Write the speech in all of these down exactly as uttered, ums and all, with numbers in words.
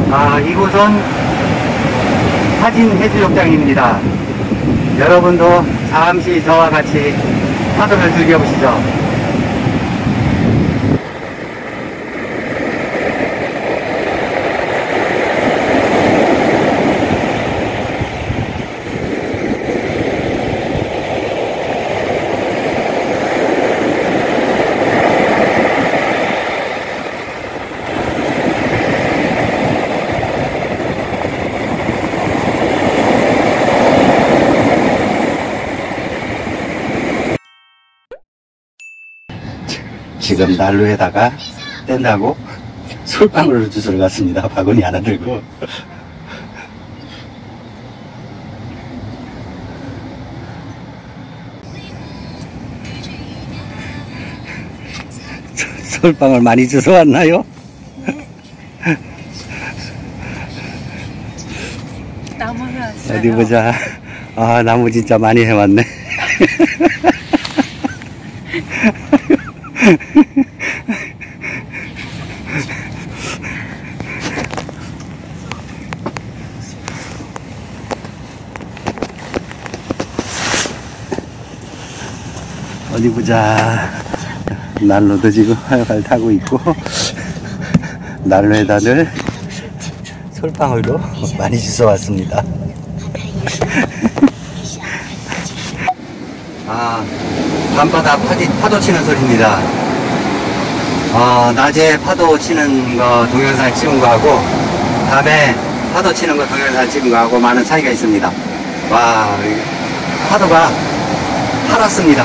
아, 이곳은 하진 해수욕장입니다. 여러분도 잠시 저와 같이 파도를 즐겨보시죠. 지금 난로에다가 뗀다고 솔방울을 주스러 갔습니다. 바구니 하나 들고. 솔방울 많이 주워 왔나요? 네. 나무를 왔어요. 어디 보자. 아, 나무 진짜 많이 해왔네. 어디 보자. 난로도 지금 활활 타고 있고, 난로에다 늘 솔방울도 많이 주워 왔습니다. 아, 밤바다 파디, 파도 치는 소리입니다. 어, 낮에 파도 치는 거 동영상 찍은 거하고 밤에 파도 치는 거 동영상 찍은 거하고 많은 차이가 있습니다. 와, 파도가 파랗습니다.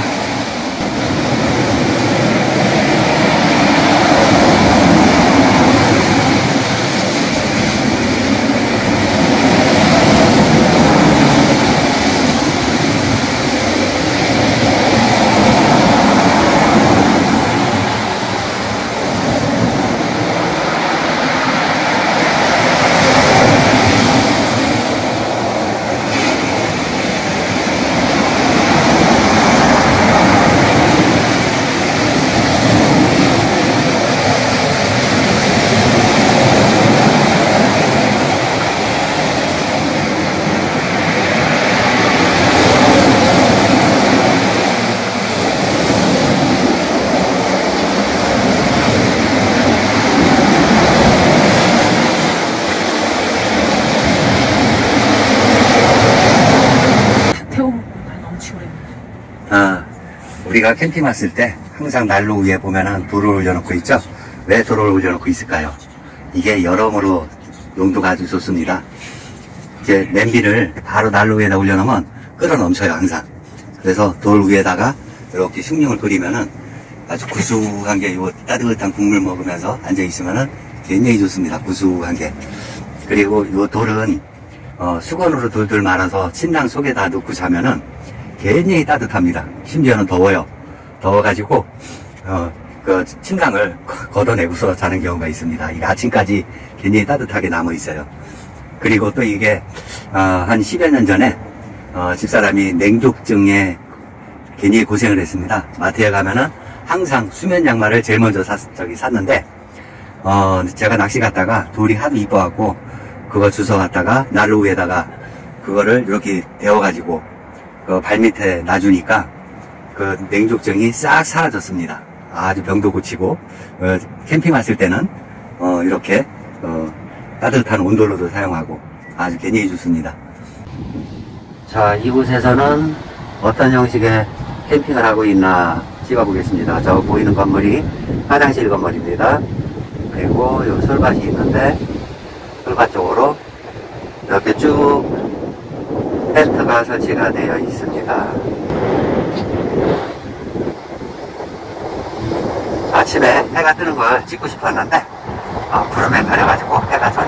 아, 우리가 캠핑 왔을 때 항상 난로 위에 보면은 돌을 올려놓고 있죠? 왜 돌을 올려놓고 있을까요? 이게 여러모로 용도가 아주 좋습니다. 이제 냄비를 바로 난로 위에다 올려놓으면 끓어 넘쳐요, 항상. 그래서 돌 위에다가 이렇게 숭늉을 끓이면은 아주 구수한 게, 요 따뜻한 국물 먹으면서 앉아있으면은 굉장히 좋습니다. 구수한 게. 그리고 요 돌은 어, 수건으로 돌돌 말아서 침낭 속에다 넣고 자면은 굉장히 따뜻합니다. 심지어는 더워요. 더워가지고 어, 그 침낭을 걷어내고서 자는 경우가 있습니다. 이게 아침까지 굉장히 따뜻하게 남아 있어요. 그리고 또 이게 어, 한 십여 년 전에 어, 집사람이 냉독증에 굉장히 고생을 했습니다. 마트에 가면은 항상 수면 양말을 제일 먼저 샀, 저기 샀는데 어, 제가 낚시 갔다가 돌이 하도 이뻐갖고 그거 주워 갔다가 난로 위에다가 그거를 이렇게 데워가지고 그 발밑에 놔주니까 그 냉독증이 싹 사라졌습니다. 아주 병도 고치고 어, 캠핑 왔을 때는 어, 이렇게 어, 따뜻한 온돌로도 사용하고 아주 굉장히 좋습니다. 자, 이곳에서는 어떤 형식의 캠핑을 하고 있나 찍어보겠습니다. 저 보이는 건물이 화장실 건물입니다. 그리고 요 솔밭이 있는데 솔밭 쪽으로 이렇게 쭉 텐트가 설치가 되어 있습니다. 아침에 해가 뜨는 걸 찍고 싶었는데 어, 구름에 가려가지고 해가 져